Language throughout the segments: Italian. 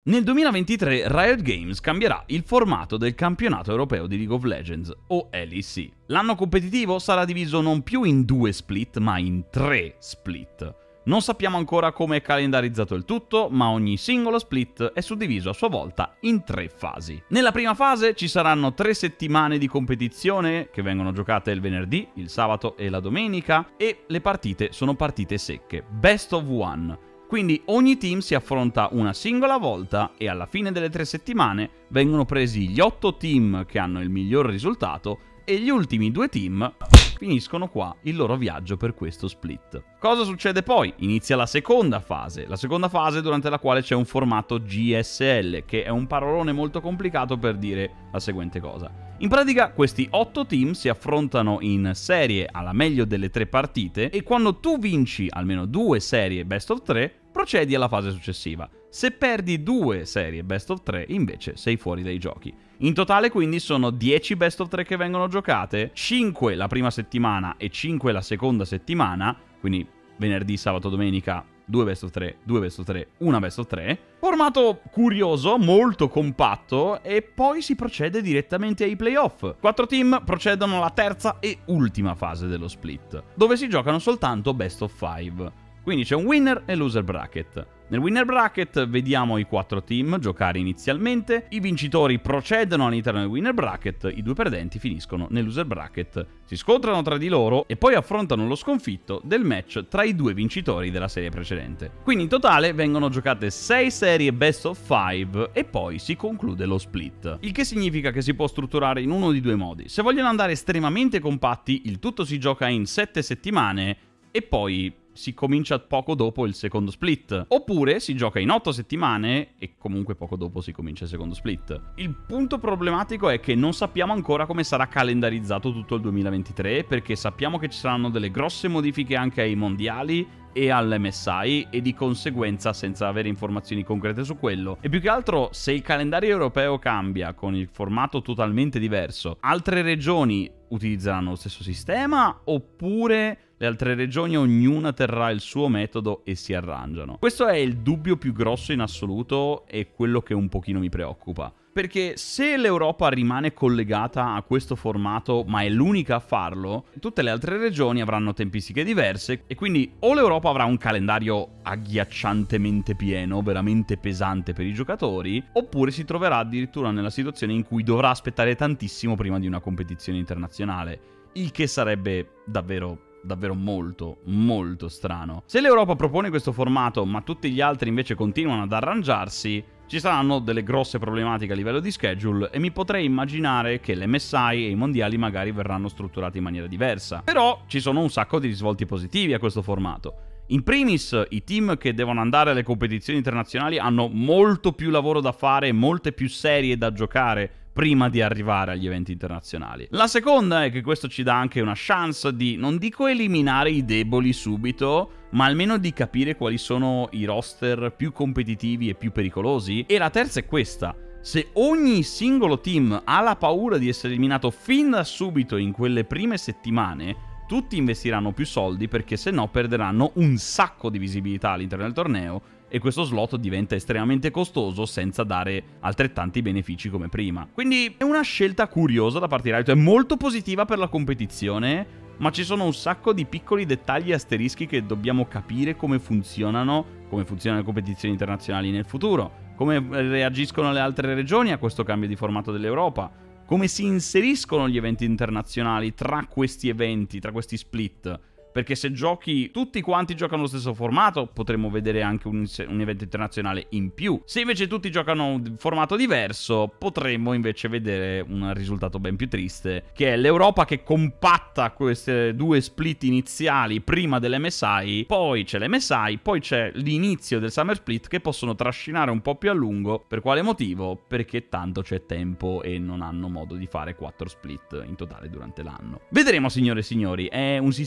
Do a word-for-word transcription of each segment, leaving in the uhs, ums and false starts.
Nel duemilaventitré Riot Games cambierà il formato del campionato europeo di League of Legends, o L E C. L'anno competitivo sarà diviso non più in due split, ma in tre split. Non sappiamo ancora come è calendarizzato il tutto, ma ogni singolo split è suddiviso a sua volta in tre fasi. Nella prima fase ci saranno tre settimane di competizione che vengono giocate il venerdì, il sabato e la domenica, e le partite sono partite secche, best of one. Quindi ogni team si affronta una singola volta e alla fine delle tre settimane vengono presi gli otto team che hanno il miglior risultato e gli ultimi due team finiscono qua il loro viaggio per questo split. Cosa succede poi? Inizia la seconda fase, la seconda fase durante la quale c'è un formato G S L, che è un parolone molto complicato per dire la seguente cosa. In pratica questi otto team si affrontano in serie alla meglio delle tre partite e quando tu vinci almeno due serie best of tre, procedi alla fase successiva. Se perdi due serie best of tre, invece sei fuori dai giochi. In totale quindi sono dieci best of tre che vengono giocate, cinque la prima settimana e cinque la seconda settimana, quindi venerdì, sabato, domenica, due best of tre, due best of tre, una best of tre. Formato curioso, molto compatto, e poi si procede direttamente ai playoff. Quattro team procedono alla terza e ultima fase dello split, dove si giocano soltanto best of five. Quindi c'è un winner e loser bracket. Nel winner bracket vediamo i quattro team giocare inizialmente, i vincitori procedono all'interno del winner bracket, i due perdenti finiscono nel loser bracket, si scontrano tra di loro e poi affrontano lo sconfitto del match tra i due vincitori della serie precedente. Quindi in totale vengono giocate sei serie best of five e poi si conclude lo split. Il che significa che si può strutturare in uno di due modi. Se vogliono andare estremamente compatti, il tutto si gioca in sette settimane e poi si comincia poco dopo il secondo split. Oppure si gioca in otto settimane e comunque poco dopo si comincia il secondo split. Il punto problematico è che non sappiamo ancora come sarà calendarizzato tutto il duemilaventitré, perché sappiamo che ci saranno delle grosse modifiche anche ai mondiali e all'M S I e di conseguenza senza avere informazioni concrete su quello. E più che altro, se il calendario europeo cambia con il formato totalmente diverso, altre regioni utilizzeranno lo stesso sistema oppure le altre regioni ognuna terrà il suo metodo e si arrangiano? Questo è il dubbio più grosso in assoluto e quello che un pochino mi preoccupa. Perché se l'Europa rimane collegata a questo formato, ma è l'unica a farlo, tutte le altre regioni avranno tempistiche diverse e quindi o l'Europa avrà un calendario agghiacciantemente pieno, veramente pesante per i giocatori, oppure si troverà addirittura nella situazione in cui dovrà aspettare tantissimo prima di una competizione internazionale, il che sarebbe davvero davvero molto, molto strano. Se l'Europa propone questo formato, ma tutti gli altri invece continuano ad arrangiarsi, ci saranno delle grosse problematiche a livello di schedule e mi potrei immaginare che l'M S I e i mondiali magari verranno strutturati in maniera diversa. Però ci sono un sacco di risvolti positivi a questo formato. In primis, i team che devono andare alle competizioni internazionali hanno molto più lavoro da fare e molte più serie da giocare prima di arrivare agli eventi internazionali. La seconda è che questo ci dà anche una chance di, non dico eliminare i deboli subito, ma almeno di capire quali sono i roster più competitivi e più pericolosi. E la terza è questa: se ogni singolo team ha la paura di essere eliminato fin da subito in quelle prime settimane, tutti investiranno più soldi perché se no perderanno un sacco di visibilità all'interno del torneo e questo slot diventa estremamente costoso senza dare altrettanti benefici come prima. Quindi è una scelta curiosa da parte di Riot, è molto positiva per la competizione, ma ci sono un sacco di piccoli dettagli asterischi che dobbiamo capire come funzionano, come funzionano le competizioni internazionali nel futuro, come reagiscono le altre regioni a questo cambio di formato dell'Europa, come si inseriscono gli eventi internazionali tra questi eventi, tra questi split. Perché se giochi, tutti quanti giocano lo stesso formato, potremmo vedere anche un, un evento internazionale in più. Se invece tutti giocano un formato diverso, potremmo invece vedere un risultato ben più triste, che è l'Europa che compatta queste due split iniziali prima dell'M S I, poi c'è l'M S I, poi c'è l'inizio del Summer Split che possono trascinare un po' più a lungo. Per quale motivo? Perché tanto c'è tempo e non hanno modo di fare quattro split in totale durante l'anno. Vedremo, signore e signori, è un sistema davvero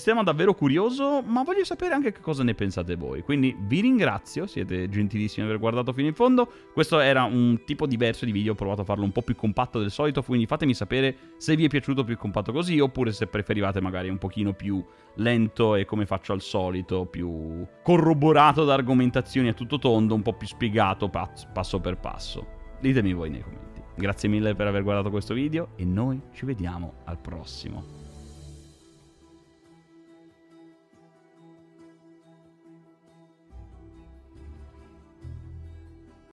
ero curioso, ma voglio sapere anche che cosa ne pensate voi. Quindi vi ringrazio, siete gentilissimi di aver guardato fino in fondo. Questo era un tipo diverso di video, ho provato a farlo un po' più compatto del solito, quindi fatemi sapere se vi è piaciuto più compatto così, oppure se preferivate magari un pochino più lento e come faccio al solito, più corroborato da argomentazioni a tutto tondo, un po' più spiegato passo per passo. Ditemi voi nei commenti. Grazie mille per aver guardato questo video e noi ci vediamo al prossimo.